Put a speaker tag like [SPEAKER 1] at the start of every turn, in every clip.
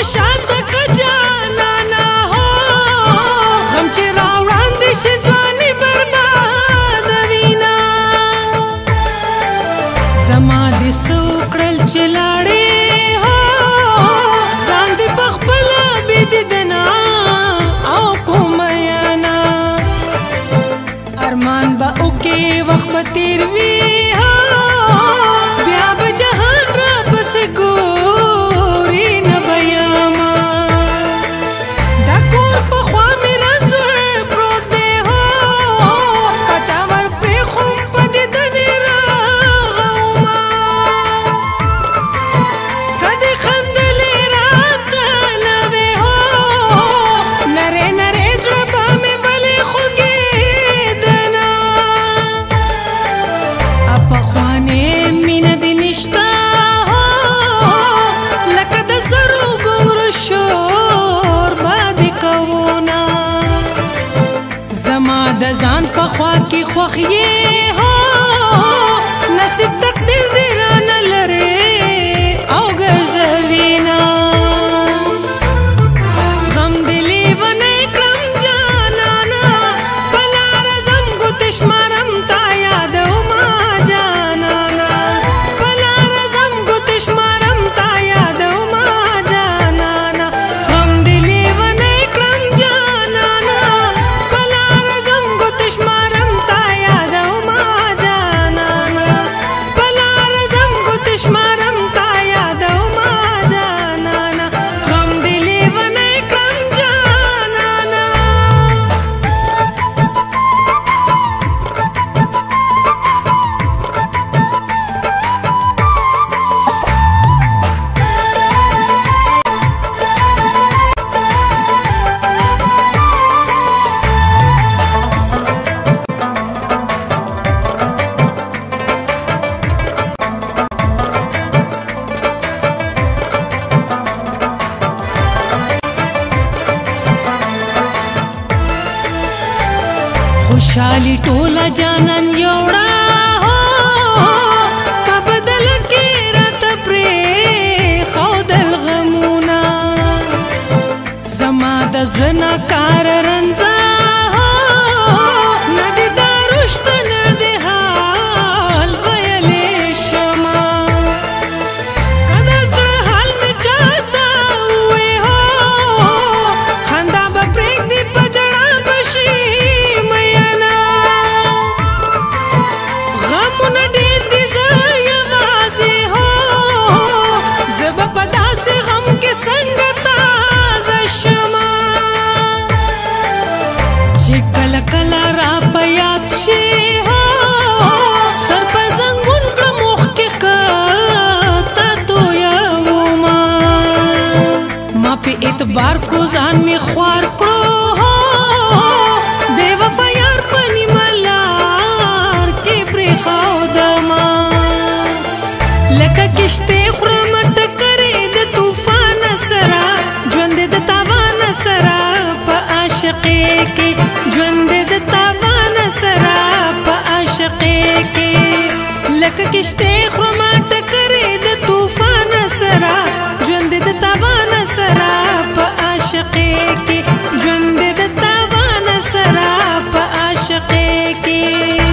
[SPEAKER 1] شاته که جانانا هو غم چې راوړاندې شي ځواني بربادوینا زما دې څه وکړل چې لاړې هو ځان دې پخپله بېدیدنه او کومیانا ارمان به وکې وخت به تېر وي بیا به جهان را پسې ګوري نه به یمه دا کور پخوا مې رنځور پروت دی هو که چا ور پرېښوم په دیدنې راغومه که دې خندلې راته نه وې هو نرۍ نرۍ زړه به مې ولې خوږېدنه پخوانې مینه دې نشته لکه د زرو ګونګرو شور به دې کوونه زما د ځان په خوا کې خوښ یې نصیب تقدیر دې رانه لرې او ګرځوینه غم دې لیونی کړم جانانه په لاره ځم ګوتې شمارم تا یادومه جانانه په لاره ځم ګوتې شمارم تا یادومه جانانه غم دې لیونی کړم جانانه په لاره ځم ګوتې شمارم تا یادومه جانانه په لاره ځم ګوتې شمارم تا یادومه جانانه غم دې لیونی کړم جانانه خوشحالي ټوله جانان یوړه په بدل کې راته پرېښودل غمونه زما د زړه نه کار رنځه نه دې دارو شته نه دې حال ویلی شمه که د زړه حال مې چاته ووې هو خندا به پرېږدي په ژړا به شي غمونه ډېر دي زه یوازې هو زه به په داسې غم کې څنګه تازه شمه چې کله کله را په یاد شي هو سر په زنګون کړم اوښکې ښکته تویومه ما پې اعتبار کړو ځان مې خوار کړو هو بې وفا یار په نیمه لار کې پرېښودمه لکه کشتۍ خورم ټکرې د طوفان سره ژوند د تاوان سره په عاشقۍ کې ژوند د تاوان سره په عاشقۍ کې لکه کشتۍ خورم ټکرې د طوفان سره ژوند د تاوان سره په عاشقۍ کې ژوند د تاوان سره په عاشقۍ کې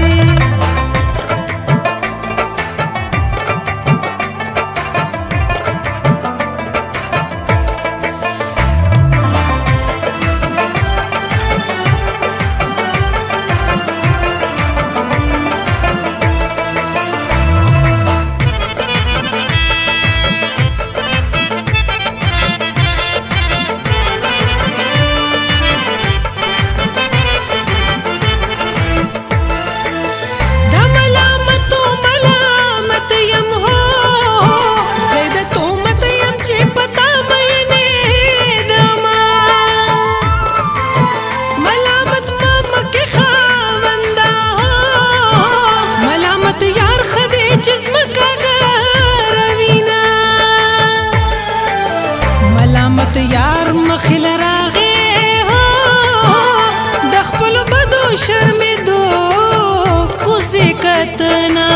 [SPEAKER 1] یار مخې له راغې د خپلو بدو شرمېدو کوزې کتنه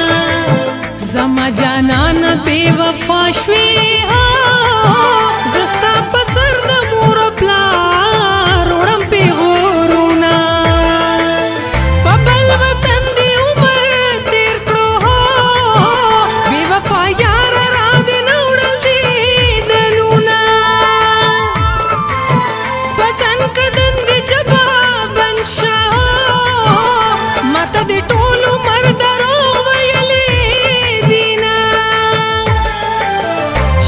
[SPEAKER 1] زما جانان بې وفا شوې زه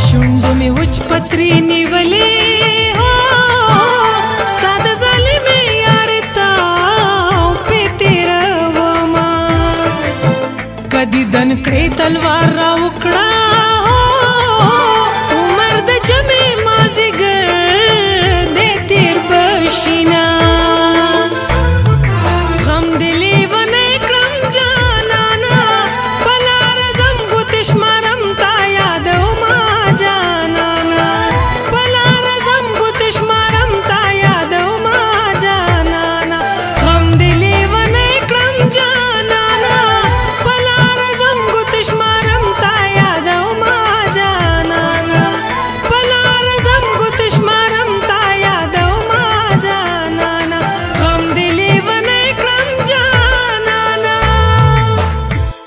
[SPEAKER 1] شونډو مې وچ پتري نیولې هو ستا د ظالمې یارې ته پې تېرومه که دیدن کړې تلوار راوکړې